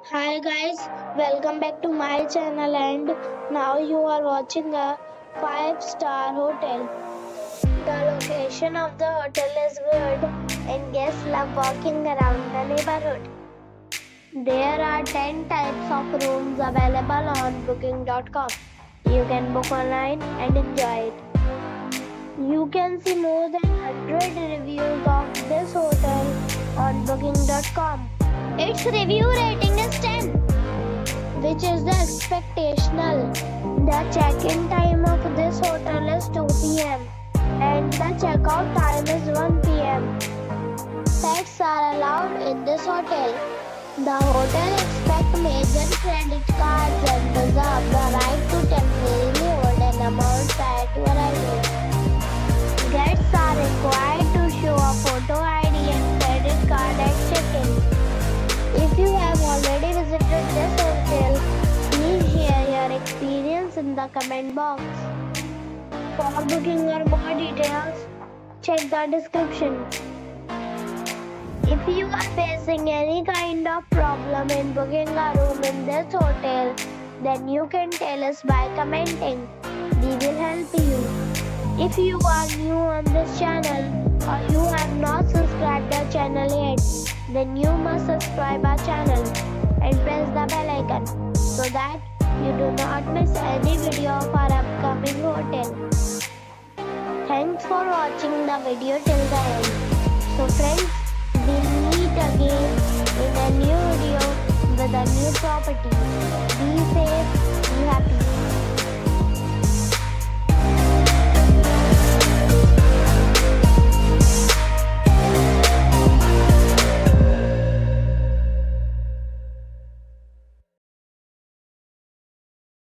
Hi guys, welcome back to my channel and now you are watching a 5-star hotel. The location of the hotel is good and guests love walking around the neighborhood. There are 10 types of rooms available on booking.com. You can book online and enjoy it. You can see more than 100 reviews of this hotel on booking.com. Its review rating is 10, which is the expectational. The check-in time of this hotel is 2 p.m. and the checkout time is 1 p.m. Pets are allowed in this hotel. The hotel expects major credit cards and reserves the right to temporarily hold an amount prior to arrival. Guests are required to show a photo ID and credit card at check-in. If you have already visited this hotel, please share your experience in the comment box. For booking or more details, check the description. If you are facing any kind of problem in booking a room in this hotel, then you can tell us by commenting. We will help you. If you are new on this channel or you have not subscribed our channel yet, then you must subscribe our channel and press the bell icon so that you do not miss any video of our upcoming hotel. Thanks for watching the video till the end. So friends, we'll meet again in a new video with a new property. Be